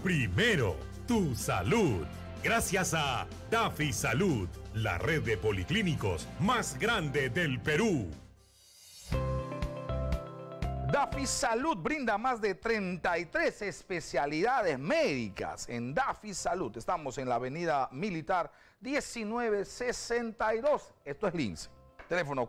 Primero, tu salud. Gracias a Dafi Salud, la red de policlínicos más grande del Perú. Dafi Salud brinda más de 33 especialidades médicas. En Dafi Salud estamos en la avenida Militar 1962. Esto es Lince. Teléfono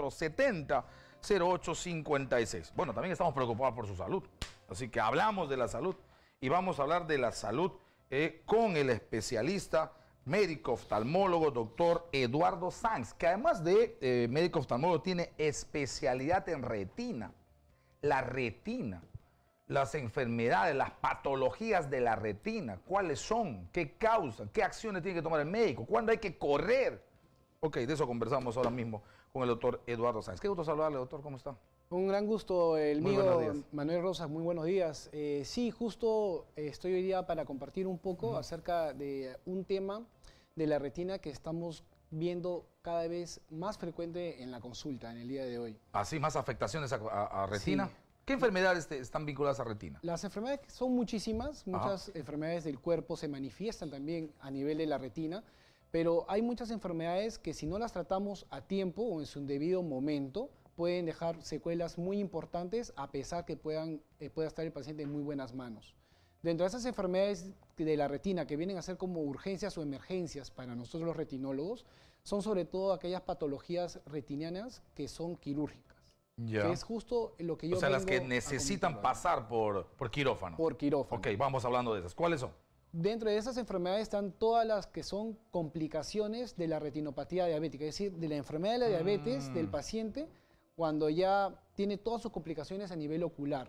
470-0856. Bueno, también estamos preocupados por su salud. Así que hablamos de la salud y vamos a hablar de la salud con el especialista médico oftalmólogo doctor Eduardo Sanz, que además de médico oftalmólogo tiene especialidad en retina. La retina, las enfermedades, las patologías de la retina, ¿cuáles son? ¿Qué causan? ¿Qué acciones tiene que tomar el médico? ¿Cuándo hay que correr? Ok, de eso conversamos ahora mismo con el doctor Eduardo Sanz. Qué gusto saludarle, doctor, ¿cómo está? Un gran gusto el mío, Manuel Rosas, muy buenos días. Sí, justo estoy hoy día para compartir un poco acerca de un tema de la retina que estamos viendo cada vez más frecuente en la consulta en el día de hoy. ¿Así más afectaciones a retina? Sí. ¿Qué enfermedades están vinculadas a retina? Las enfermedades son muchísimas, muchas enfermedades del cuerpo se manifiestan también a nivel de la retina, pero hay muchas enfermedades que si no las tratamos a tiempo o en su debido momento, pueden dejar secuelas muy importantes a pesar que pueda estar el paciente en muy buenas manos. Dentro de esas enfermedades de la retina que vienen a ser como urgencias o emergencias para nosotros los retinólogos, son sobre todo aquellas patologías retinianas que son quirúrgicas. Ya. Que es justo lo que yo O sea, las que vengo a necesitan comentar. pasar por quirófano. Por quirófano. Ok, vamos hablando de esas. ¿Cuáles son? Dentro de esas enfermedades están todas las que son complicaciones de la retinopatía diabética, es decir, de la enfermedad de la diabetes del paciente cuando ya tiene todas sus complicaciones a nivel ocular.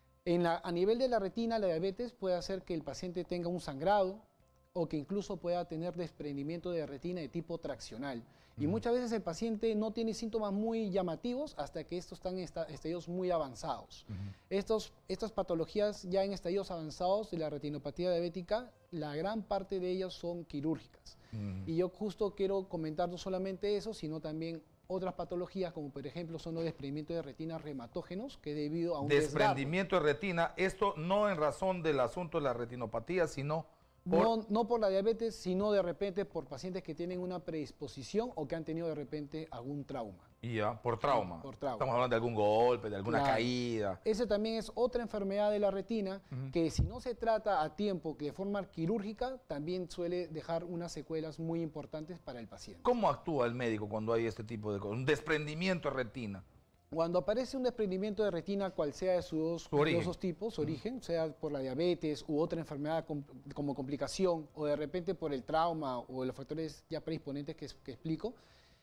A nivel de la retina, la diabetes puede hacer que el paciente tenga un sangrado o que incluso pueda tener desprendimiento de retina de tipo traccional. Y muchas veces el paciente no tiene síntomas muy llamativos hasta que estos están en estadios muy avanzados. Estas patologías ya en estadios avanzados de la retinopatía diabética, la gran parte de ellas son quirúrgicas. Y yo justo quiero comentar no solamente eso, sino también otras patologías, como por ejemplo son los desprendimientos de retina reumatógenos, que debido a un desprendimiento de retina, esto no en razón del asunto de la retinopatía, sino no por la diabetes, sino de repente por pacientes que tienen una predisposición o que han tenido de repente algún trauma. Ya, por trauma. Por trauma. Estamos hablando de algún golpe, de alguna caída. Ese también es otra enfermedad de la retina que si no se trata a tiempo, que de forma quirúrgica, también suele dejar unas secuelas muy importantes para el paciente. ¿Cómo actúa el médico cuando hay este tipo de cosas? Un desprendimiento de retina. Cuando aparece un desprendimiento de retina, cual sea de sus dos tipos, su origen, sea por la diabetes u otra enfermedad como complicación, o de repente por el trauma o los factores ya predisponentes que explico,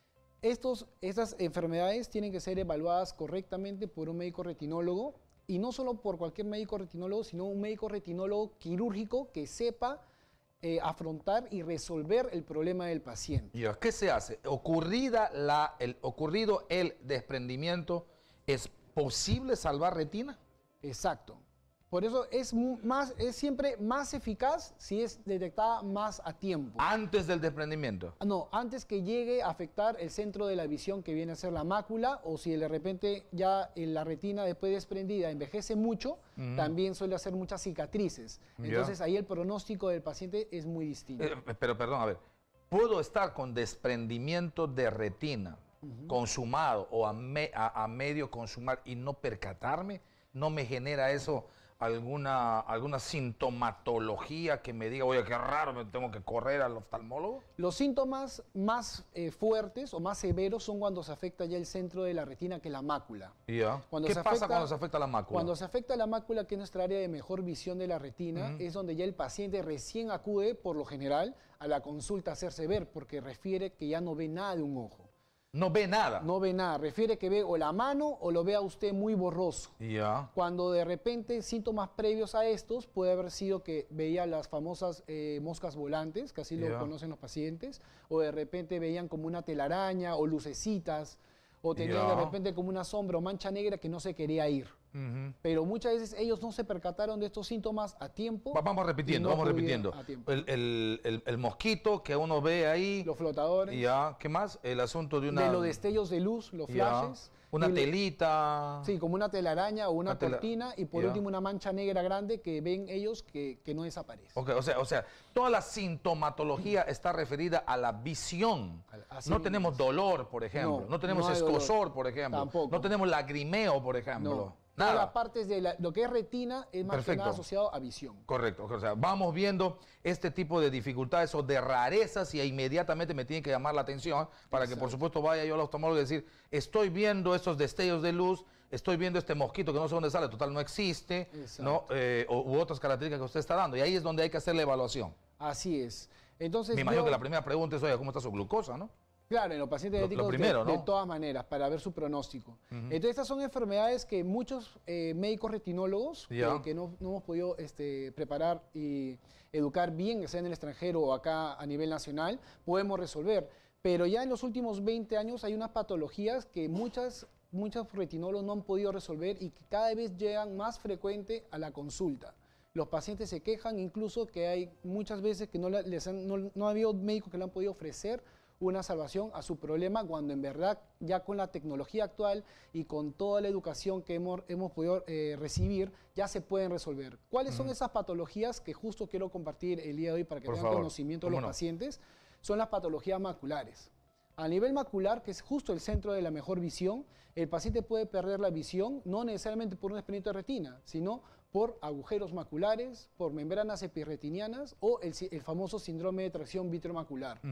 estas enfermedades tienen que ser evaluadas correctamente por un médico retinólogo, y no solo por cualquier médico retinólogo, sino un médico retinólogo quirúrgico que sepa afrontar y resolver el problema del paciente. ¿Qué se hace? Ocurrido el desprendimiento, ¿es posible salvar retina? Exacto. Por eso es siempre más eficaz si es detectada más a tiempo. ¿Antes del desprendimiento? No, antes que llegue a afectar el centro de la visión, que viene a ser la mácula, o si de repente ya la retina después desprendida envejece mucho, también suele hacer muchas cicatrices. Entonces ahí el pronóstico del paciente es muy distinto. Pero perdón, a ver, ¿puedo estar con desprendimiento de retina consumado o a medio consumar y no percatarme? ¿No me genera eso alguna sintomatología que me diga, oye, qué raro, me tengo que correr al oftalmólogo? Los síntomas más fuertes o más severos son cuando se afecta ya el centro de la retina, que es la mácula. ¿Qué pasa cuando se afecta la mácula? Cuando se afecta la mácula, que es nuestra área de mejor visión de la retina, es donde ya el paciente recién acude, por lo general, a la consulta a hacerse ver, porque refiere que ya no ve nada de un ojo. No ve nada. No ve nada. Refiere que ve o la mano o lo ve a usted muy borroso. Cuando de repente síntomas previos a estos puede haber sido que veía las famosas moscas volantes, que así lo conocen los pacientes, o de repente veían como una telaraña o lucecitas, o tenían de repente como una sombra o mancha negra que no se quería ir. Pero muchas veces ellos no se percataron de estos síntomas a tiempo. Vamos repitiendo. El mosquito que uno ve ahí. Los flotadores. ¿Qué más? El asunto de los destellos de luz, los flashes. Una telita. Sí, como una telaraña o una Una cortina y por ya. último una mancha negra grande que ven ellos que no desaparece. Ok, o sea, toda la sintomatología está referida a la visión. Así No mismo tenemos es. dolor, por ejemplo. No tenemos no hay dolor. escozor, por ejemplo. Tampoco. No tenemos lagrimeo, por ejemplo. No. Todas las partes de lo que es retina es más que Perfecto. nada asociado a visión. Correcto, o sea, vamos viendo este tipo de dificultades o de rarezas y inmediatamente me tiene que llamar la atención para que por supuesto vaya yo al oftalmólogo y decir, estoy viendo estos destellos de luz, estoy viendo este mosquito que no sé dónde sale, total no existe, ¿no? U otras características que usted está dando. Y ahí es donde hay que hacer la evaluación. Así es. Entonces, Me imagino que la primera pregunta es, oye, ¿cómo está su glucosa, no? Claro, en los pacientes Lo diabéticos primero, de ¿no? todas maneras, para ver su pronóstico. Entonces, estas son enfermedades que muchos médicos retinólogos Ya. que no hemos podido preparar y educar bien, ya sea en el extranjero o acá a nivel nacional, podemos resolver. Pero ya en los últimos 20 años hay unas patologías que muchos retinólogos no han podido resolver y que cada vez llegan más frecuente a la consulta. Los pacientes se quejan incluso que hay muchas veces que no ha habido médicos que le han podido ofrecer una salvación a su problema, cuando en verdad ya con la tecnología actual y con toda la educación que hemos podido recibir, ya se pueden resolver. ¿Cuáles son esas patologías que justo quiero compartir el día de hoy para que Por tengan favor. conocimiento ¿Cómo los no? pacientes? Son las patologías maculares. A nivel macular, que es justo el centro de la mejor visión, el paciente puede perder la visión no necesariamente por un desprendimiento de retina, sino por agujeros maculares, por membranas epirretinianas o el famoso síndrome de tracción vitreomacular.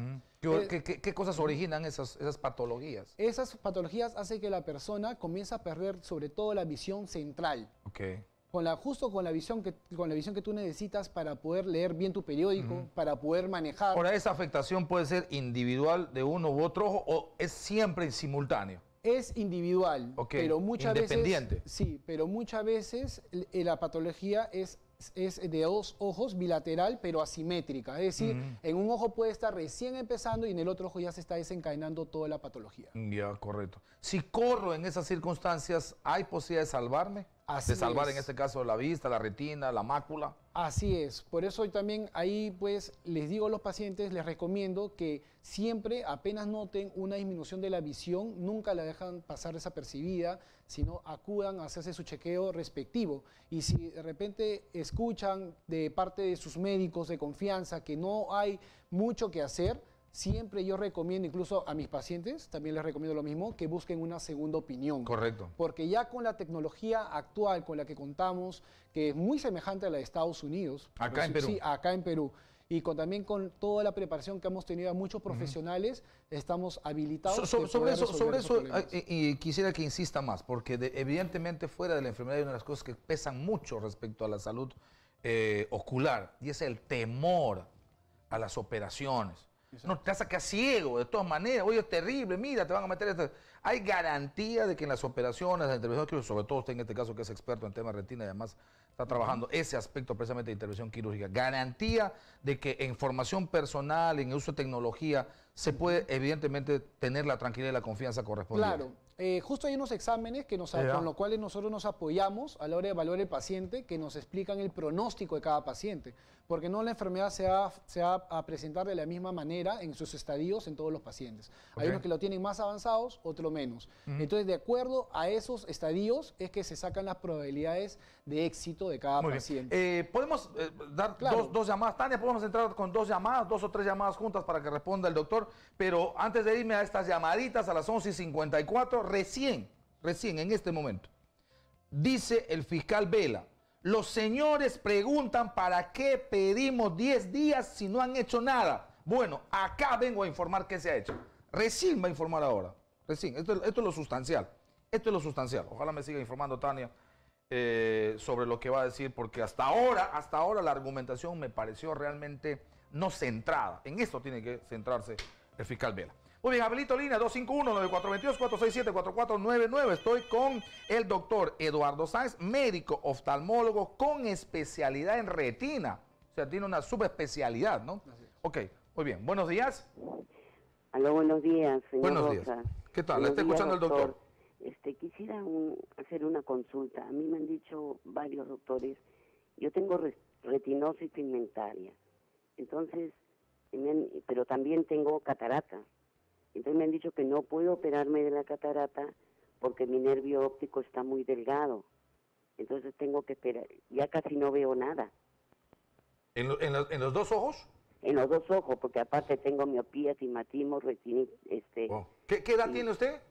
¿Qué cosas originan esas patologías? Esas patologías hacen que la persona comience a perder sobre todo la visión central. Ok. Justo con la visión que tú necesitas para poder leer bien tu periódico, para poder manejar. Ahora, ¿esa afectación puede ser individual de uno u otro ojo o es siempre en simultáneo? Es individual, Ok, pero muchas independiente. veces sí, pero muchas veces la patología es de dos ojos, bilateral, pero asimétrica. Es decir, en un ojo puede estar recién empezando y en el otro ojo ya se está desencadenando toda la patología. Ya, correcto. Si corro en esas circunstancias, ¿hay posibilidad de salvarme? Así de salvar es. en este caso la vista, la retina, la mácula. Así es, por eso también ahí pues les digo a los pacientes, les recomiendo que siempre apenas noten una disminución de la visión, nunca la dejan pasar desapercibida, sino acudan a hacerse su chequeo respectivo. Y si de repente escuchan de parte de sus médicos de confianza que no hay mucho que hacer, siempre yo recomiendo, incluso a mis pacientes, también les recomiendo lo mismo, que busquen una segunda opinión. Correcto. Porque ya con la tecnología actual con la que contamos, que es muy semejante a la de Estados Unidos. Acá en Perú. Sí, acá en Perú. Y también con toda la preparación que hemos tenido a muchos profesionales, estamos habilitados. Sobre eso y quisiera que insista más, porque evidentemente fuera de la enfermedad hay una de las cosas que pesan mucho respecto a la salud ocular, y es el temor a las operaciones. No, te vas a quedar ciego de todas maneras. Oye, es terrible, mira, te van a meter esto. Hay garantía de que en las operaciones, las intervenciones, sobre todo usted en este caso que es experto en temas de retina y además está trabajando ese aspecto precisamente de intervención quirúrgica. Garantía de que en formación personal, en uso de tecnología, se puede evidentemente tener la tranquilidad y la confianza correspondiente. Claro. Justo hay unos exámenes con los cuales nosotros nos apoyamos a la hora de evaluar el paciente, que nos explican el pronóstico de cada paciente, porque no la enfermedad se va a presentar de la misma manera en sus estadios en todos los pacientes. Hay unos que lo tienen más avanzados, otros menos. Entonces, de acuerdo a esos estadios es que se sacan las probabilidades de éxito de cada paciente. ¿Podemos dar dos llamadas? Tania, podemos entrar con dos llamadas, 2 o 3 llamadas juntas para que responda el doctor, pero antes de irme a estas llamaditas a las 11:54, recién, en este momento, dice el fiscal Vela, los señores preguntan para qué pedimos 10 días si no han hecho nada. Bueno, acá vengo a informar qué se ha hecho. Recién va a informar ahora. Recién. Esto es lo sustancial. Esto es lo sustancial. Ojalá me siga informando Tania sobre lo que va a decir, porque hasta ahora la argumentación me pareció realmente no centrada. En esto tiene que centrarse el fiscal Vela. Muy bien, Abelito Línea, 251-9422-466-4499. Estoy con el doctor Eduardo Sáenz, médico oftalmólogo con especialidad en retina. O sea, tiene una subespecialidad, ¿no? Ok, muy bien. Buenos días. Aló, buenos días, señor Buenos Rosa. días. ¿Qué tal? Buenos ¿Le está escuchando días, el doctor? Quisiera hacer una consulta. A mí me han dicho varios doctores, yo tengo retinosis pigmentaria, entonces, pero también tengo catarata. Entonces me han dicho que no puedo operarme de la catarata porque mi nervio óptico está muy delgado. Entonces tengo que esperar, ya casi no veo nada. ¿En los dos ojos? En los dos ojos, porque aparte tengo miopía, astigmatismo, retinitis, Oh. ¿Qué edad tiene usted?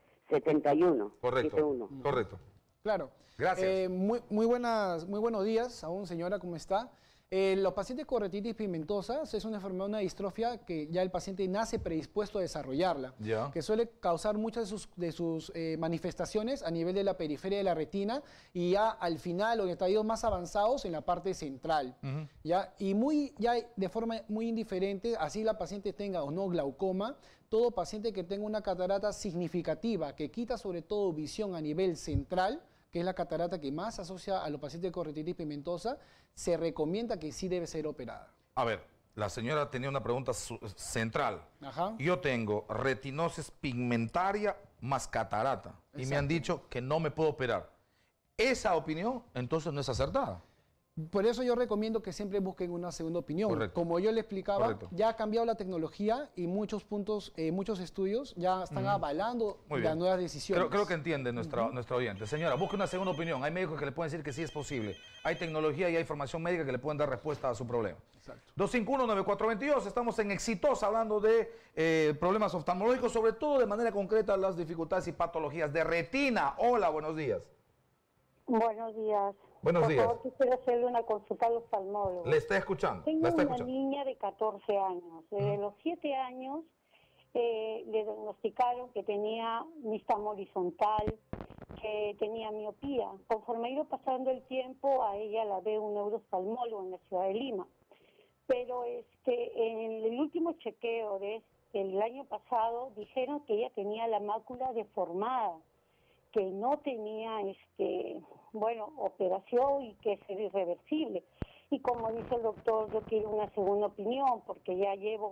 71. Correcto, 71. correcto. Claro. Gracias. Muy buenos días aún, señora, ¿cómo está? Los pacientes con retinitis pigmentosa es una enfermedad, una distrofia que ya el paciente nace predispuesto a desarrollarla, Ya. que suele causar muchas de sus manifestaciones a nivel de la periferia de la retina y ya al final o en estadios más avanzados en la parte central. ¿Ya? Y ya de forma muy indiferente, así la paciente tenga o no glaucoma, todo paciente que tenga una catarata significativa que quita sobre todo visión a nivel central, que es la catarata que más se asocia a los pacientes con retinitis pigmentosa, se recomienda que sí debe ser operada. A ver, la señora tenía una pregunta central. Ajá. Yo tengo retinosis pigmentaria más catarata y me han Exacto. dicho que no me puedo operar. Esa opinión entonces no es acertada. Por eso yo recomiendo que siempre busquen una segunda opinión. Correcto. Como yo le explicaba, Correcto. ya ha cambiado la tecnología y muchos estudios ya están avalando Muy las bien. nuevas decisiones. Creo que entiende nuestra oyente. Señora, busque una segunda opinión. Hay médicos que le pueden decir que sí es posible. Hay tecnología y hay formación médica que le pueden dar respuesta a su problema. Exacto. 251-9422. Estamos en Exitosa hablando de problemas oftalmológicos, sobre todo de manera concreta las dificultades y patologías de retina. Hola, buenos días. Buenos días. Buenos días. Por favor, quisiera hacerle una consulta al oftalmólogo. Le está escuchando. Tengo La está una escuchando. niña de 14 años. Desde los 7 años le diagnosticaron que tenía nistagmo horizontal, que tenía miopía. Conforme ha ido pasando el tiempo, a ella la ve un neurooftalmólogo en la ciudad de Lima. Pero en el último chequeo del año pasado dijeron que ella tenía la mácula deformada, que no tenía operación y que es irreversible. Y como dice el doctor, yo quiero una segunda opinión porque ya llevo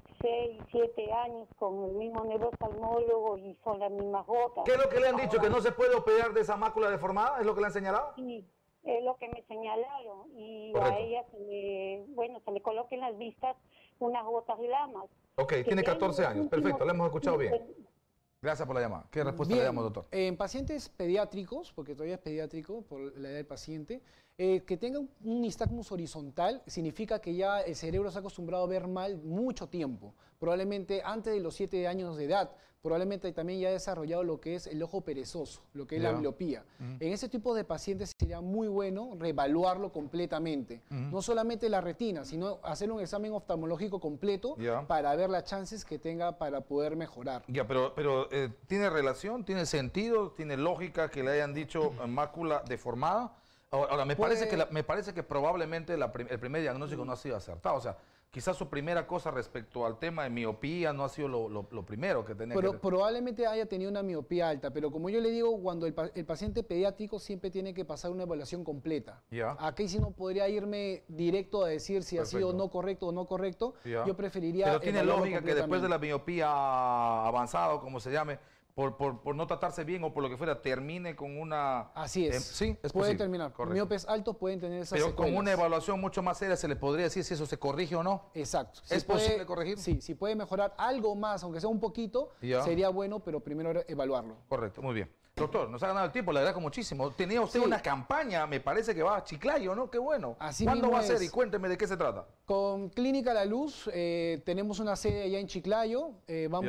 6, 7 años con el mismo neurooftalmólogo y son las mismas gotas. ¿Qué es lo que le han dicho? ¿Que no se puede operar de esa mácula deformada? ¿Es lo que le han señalado? Sí, es lo que me señalaron. Y Correcto. a ella se le coloca en las vistas unas gotas lamas. Ok, Que tiene ya en 14 los años. últimos- Perfecto, le hemos escuchado bien. Gracias por la llamada. ¿Qué respuesta le Bien, damos, doctor? en pacientes pediátricos, porque todavía es pediátrico por la edad del paciente, que tenga un nistagmus horizontal significa que ya el cerebro se ha acostumbrado a ver mal mucho tiempo, probablemente antes de los 7 años de edad, probablemente también ya ha desarrollado lo que es el ojo perezoso, lo que es la Ya. miopía. En ese tipo de pacientes sería muy bueno reevaluarlo completamente, no solamente la retina, sino hacer un examen oftalmológico completo Ya. para ver las chances que tenga para poder mejorar. Ya, pero ¿tiene relación? ¿Tiene sentido? ¿Tiene lógica que le hayan dicho mácula deformada? Ahora, me parece que probablemente el primer diagnóstico no ha sido acertado. O sea, quizás su primera cosa respecto al tema de miopía no ha sido lo primero que tenía Pero que... probablemente haya tenido una miopía alta, pero como yo le digo, cuando el paciente pediátrico siempre tiene que pasar una evaluación completa. Ya. Aquí sí no podría irme directo a decir si ha sido Perfecto. no correcto o no correcto. Ya. Yo preferiría Pero tiene evaluarlo lógica que después de completamente. la miopía avanzada, o como se llame, por no tratarse bien o por lo que fuera, termine con una... Así es. sí, es puede posible. terminar. Correcto. Miopes altos pueden tener esas Pero con secuelas. una evaluación mucho más seria se le podría decir si eso se corrige o no. Exacto. ¿Es posible corregir? Sí, si puede mejorar algo más, aunque sea un poquito, Ya. sería bueno, pero primero evaluarlo. Correcto, muy bien. Doctor, nos ha ganado el tiempo, le agradezco muchísimo. Tenía usted Sí. una campaña, me parece que va a Chiclayo, ¿no? Qué bueno. Así ¿Cuándo mismo va a ser? es. Y cuénteme de qué se trata. Con Clínica La Luz tenemos una sede allá en Chiclayo. Voy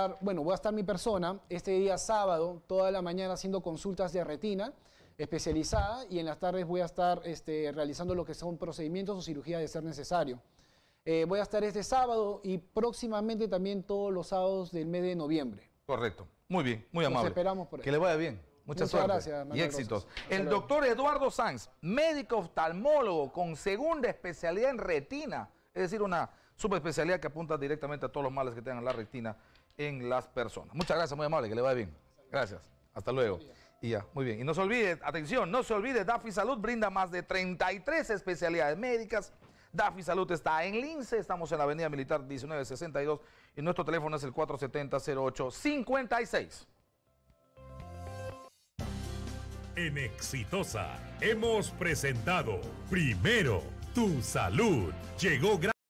a estar mi persona este día sábado, toda la mañana haciendo consultas de retina especializada y en las tardes voy a estar realizando lo que son procedimientos o cirugía de ser necesario. Voy a estar este sábado y próximamente también todos los sábados del mes de noviembre. Correcto. Muy bien, muy Los amable. esperamos por ahí. Que le vaya bien. Mucha Muchas suerte. gracias, Y Manuel éxitos. Rosas. Hasta El luego. doctor Eduardo Sanz, médico oftalmólogo con segunda especialidad en retina, es decir, una subespecialidad que apunta directamente a todos los males que tengan la retina en las personas. Muchas gracias, muy amable, que le vaya bien. Gracias. Hasta luego. Y ya, muy bien. Y no se olvide, atención, no se olvide, Dafi Salud brinda más de 33 especialidades médicas. Dafi Salud está en Lince, estamos en la Avenida Militar 1962 y nuestro teléfono es el 470-0856. En Exitosa hemos presentado Primero Tu Salud. Llegó gracias